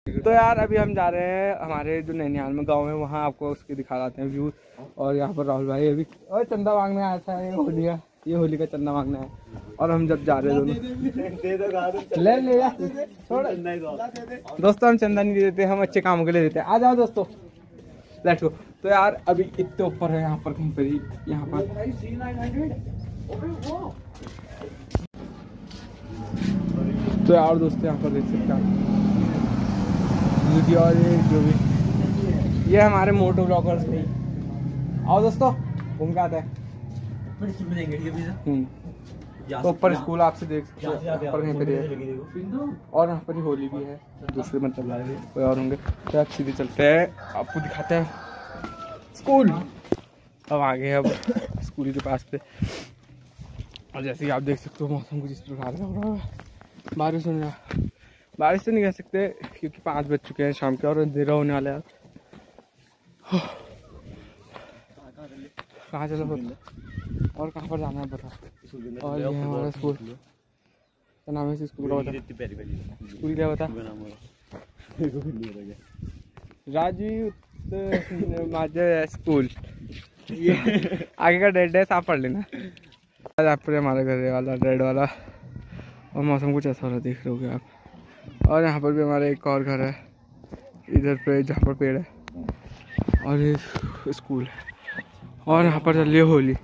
तो यार अभी हम जा रहे हैं हमारे जो नैनिहाल में गांव है वहाँ आपको उसके दिखा जाते हैं व्यू। और यहाँ पर राहुल भाई अभी और चंदा मांगने आया था, ये होली का चंदा मांगना है। और हम जब जा रहे हैं दोनों ले यार छोड़ दोस्तों, हम चंदा नहीं देते, हम अच्छे कामों के लिए देते हैं। आ जाओ दोस्तों लेट्स गो। तो यार अभी इतने ऊपर है यहाँ पर कहीं पर ही, यहाँ पर तो यार दोस्तों यहाँ पर देख सकते हैं और ये जो भी ये हमारे मोटो ब्लॉगर्स नहीं। आओ दोस्तों घूम के आते हैं। तो ऊपर स्कूल आपसे देख सकते हो, ऊपर कहीं पे और यहाँ पर ही होली भी है, दूसरे मतलब कोई और होंगे। तो आप सीधे चलते हैं, आपको दिखाते हैं स्कूल। अब आगे अब स्कूल के पास पे। और जैसे कि आप देख सकते हो मौसम कुछ इस प्रकार का हो रहा है, बारिश होने रहा। बारिश तो नहीं कह सकते क्योंकि 5 बज चुके हैं शाम के और अंधेरा होने वाला है। कहाँ चलो और कहाँ पर जाना है बता। और ये हमारा स्कूल क्या नाम है इस स्कूल का बता। स्कूल क्या बता? राजीव माजर स्कूल। आगे का डेड है, आप पढ़ लेना। आज आप पर हमारा घर वाला रेड वाला और मौसम कुछ ऐसा हो रहा है, देख रहे होगे आप। और यहाँ पर भी हमारा एक और घर है इधर पे जहाँ पर पेड़ है और ये स्कूल है। और यहाँ पर चल रही है होली।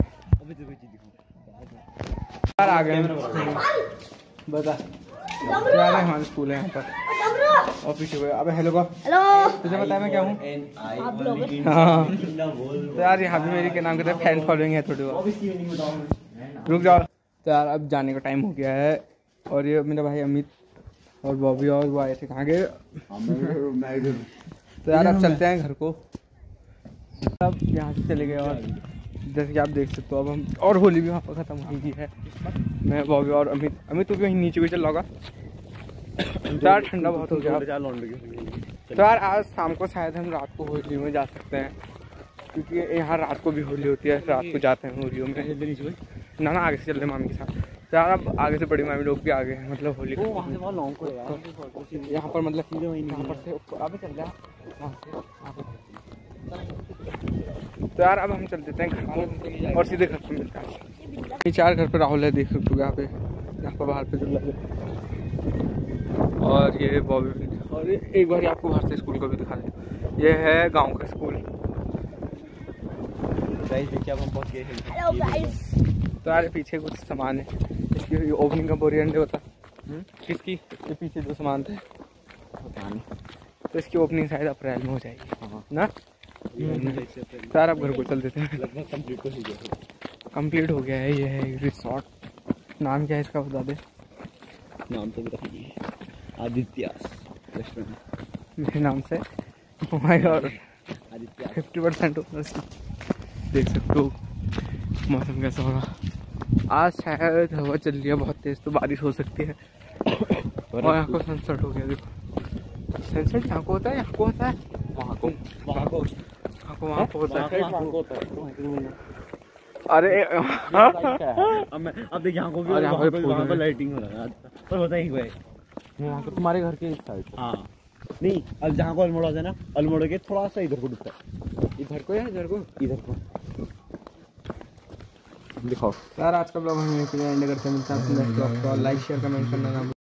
यार आ गए बता यार हमारा स्कूल है यहाँ पर और पीछे हुए। अबे हेलो का तुझे पता है मैं क्या हूँ? हाँ तो यार यहाँ पे मेरी के नाम के फैन फॉलोइंग है थोड़ी बहुत, रुक जाओ। तो यार अब जाने का टाइम हो गया है और ये मेरा भाई अमित और बॉबी और वो आए थे कहाँ गए? तो यार अब चलते हैं घर को। अब यहाँ से चले गए और जैसे कि आप देख सकते हो अब हम और होली भी वहाँ पर ख़त्म हो गई है। मैं बॉबी और अमित तो कहीं नीचे भी चल रहा होगा। तो यार ठंडा बहुत हो गया। तो यार आज शाम को शायद हम रात को होली में जा सकते हैं क्योंकि यहाँ रात को भी होली होती है, रात को जाते हैं होलियों में। ना आगे से चल रहे मामी के साथ। तो यार अब आगे से बड़ी मामी लोग भी आ गए हैं, मतलब होली यहाँ पर मतलब यहाँ पर से अब चल रहा है। तो यार अब हम चल देते हैं घर को और सीधे घर पर मिलते हैं। ये 4 घर पे राहुल है, देख सकते हो यहाँ पर बाहर पे जुड़ा है। और ये बॉबी और एक बार आपको बाहर से स्कूल का भी दिखा दें। ये है गांव का स्कूल। देखिए अब हम पहुँच गए। तो यार पीछे कुछ सामान है, इसकी ओपनिंग का बोरी अंडे होता किसकी ये पीछे जो सामान थे पता नहीं। तो इसकी ओपनिंग शायद अप्रैल में हो जाएगी ना। तो यार अब घर को चल देते हैं। लगभग कंप्लीट हो गया है। ये है रिसोर्ट। नाम क्या है इसका बता दे? नाम तो बता नहीं है। आदित्य रेस्टोरेंट मेरे नाम से और 50% देख सकते हो। मौसम कैसा होगा आज? शायद हवा चल रही है बहुत तेज, तो बारिश हो सकती है। और यहाँ को सनसेट हो गया। देखो सनसेट यहाँ को होता है, यहाँ को होता है, वहाँ को वहाँ को होता है। अरे अब देख यहाँ को भी यहाँ पे लाइटिंग हो रहा है पर होता ही है यहाँ को तुम्हारे घर के इस साइड। हाँ नहीं अब जहाँ को अल्मोड़ा है ना, अल्मोड़ा के थोड़ा सा इधर को दिखता है। इधर को या इधर को? इधर को दिखाओ। यार आज का ब्लॉग हम यहीं पे एंड करते हैं। मिलते हैं आपको लाइक शेयर कमेंट करना।